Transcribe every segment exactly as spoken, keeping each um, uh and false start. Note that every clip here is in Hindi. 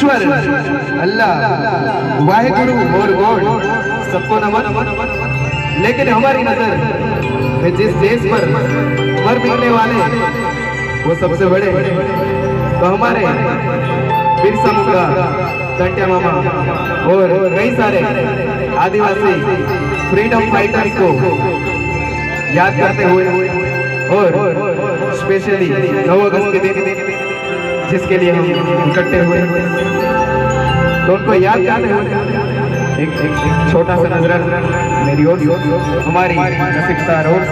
ईश्वर अल्लाह वाहिगुरु और गॉड सबको नमन। लेकिन हमारी नजर जिस देश पर मर मिटने वाले वो सबसे बड़े तो हमारे बिरसा मुंडा, टंट्या मामा और कई सारे आदिवासी फ्रीडम फाइटर्स को याद करते हुए और स्पेशली नौ अगस्त के दिन जिसके लिए हम इकट्ठे हुए तो उनको याद करते हुए एक, एक, एक छोटा सा नजर मेरी ओर हमारी नसीबदार और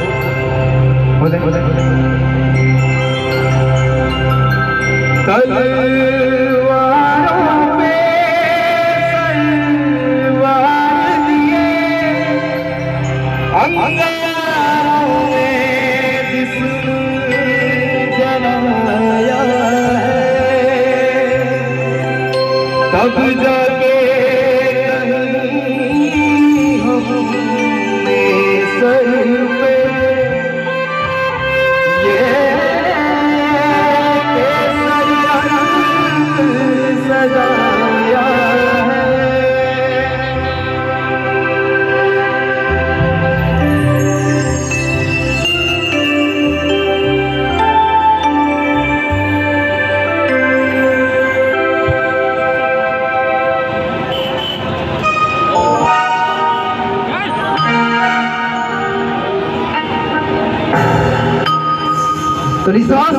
तलवारों पे सलवार लिए अंगारों में जिस्म जलाया है तब जाके कहीं हमने सर पे ये सजाया है। तो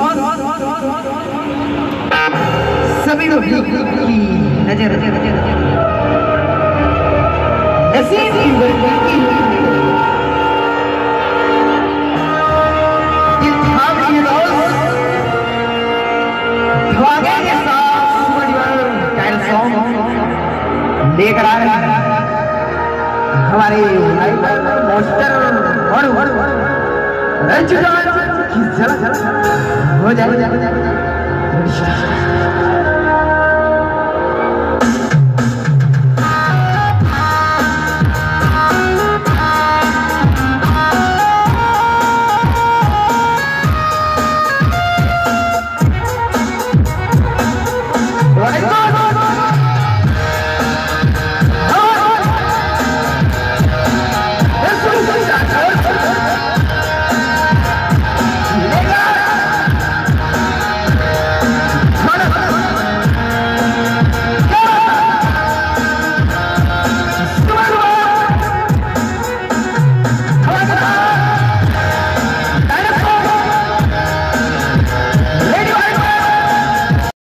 सभी लोग की नजर नसीब की बरकत की धागे के साथ टाइल सॉन्ग लेकर आ रहे हैं हमारे मास्टर और रंजित की झलक हो जाए।